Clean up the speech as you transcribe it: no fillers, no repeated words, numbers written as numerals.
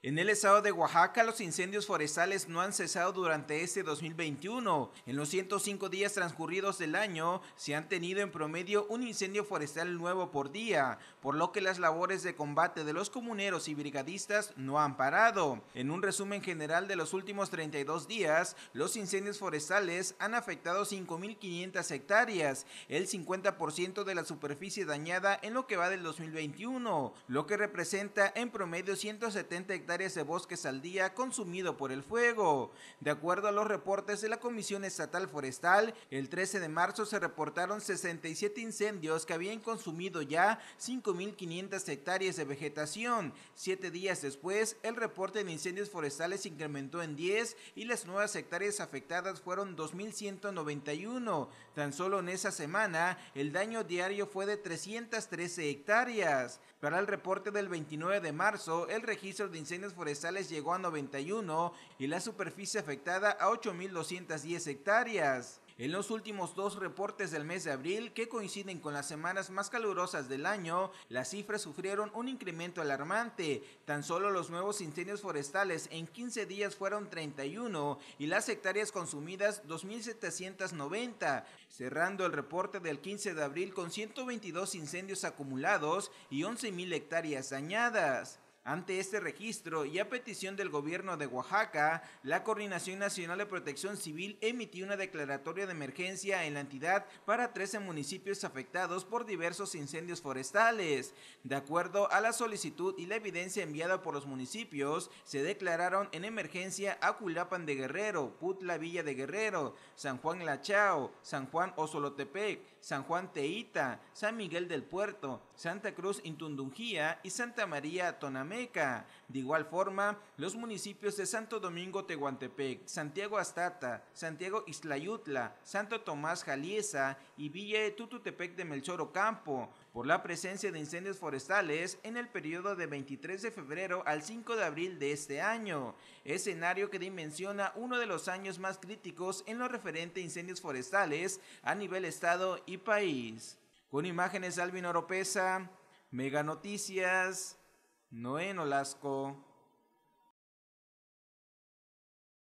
En el estado de Oaxaca, los incendios forestales no han cesado durante este 2021. En los 105 días transcurridos del año, se han tenido en promedio un incendio forestal nuevo por día, por lo que las labores de combate de los comuneros y brigadistas no han parado. En un resumen general de los últimos 32 días, los incendios forestales han afectado 5.500 hectáreas, el 50% de la superficie dañada en lo que va del 2021, lo que representa en promedio 170 hectáreas de bosques al día consumido por el fuego. De acuerdo a los reportes de la Comisión Estatal Forestal, el 13 de marzo se reportaron 67 incendios que habían consumido ya 5.500 hectáreas de vegetación. 7 días después, el reporte de incendios forestales incrementó en 10 y las nuevas hectáreas afectadas fueron 2.191. Tan solo en esa semana, el daño diario fue de 313 hectáreas. Para el reporte del 29 de marzo, el registro de incendios forestales llegó a 91 y la superficie afectada a 8.210 hectáreas. En los últimos dos reportes del mes de abril, que coinciden con las semanas más calurosas del año, las cifras sufrieron un incremento alarmante. Tan solo los nuevos incendios forestales en 15 días fueron 31 y las hectáreas consumidas 2.790, cerrando el reporte del 15 de abril con 122 incendios acumulados y 11.000 hectáreas dañadas. Ante este registro y a petición del gobierno de Oaxaca, la Coordinación Nacional de Protección Civil emitió una declaratoria de emergencia en la entidad para 13 municipios afectados por diversos incendios forestales. De acuerdo a la solicitud y la evidencia enviada por los municipios, se declararon en emergencia Acuilapan de Guerrero, Putla Villa de Guerrero, San Juan La Chao, San Juan Osolotepec, San Juan Teita, San Miguel del Puerto, Santa Cruz Intundungía y Santa María Tonamé. De igual forma, los municipios de Santo Domingo Tehuantepec, Santiago Astata, Santiago Ixtlayutla, Santo Tomás Jaliesa y Villa de Tututepec de Melchor Ocampo, por la presencia de incendios forestales en el periodo de 23 de febrero al 5 de abril de este año, escenario que dimensiona uno de los años más críticos en lo referente a incendios forestales a nivel estado y país. Con imágenes de Alvin Oropesa, Mega Noticias, Noé Nolasco.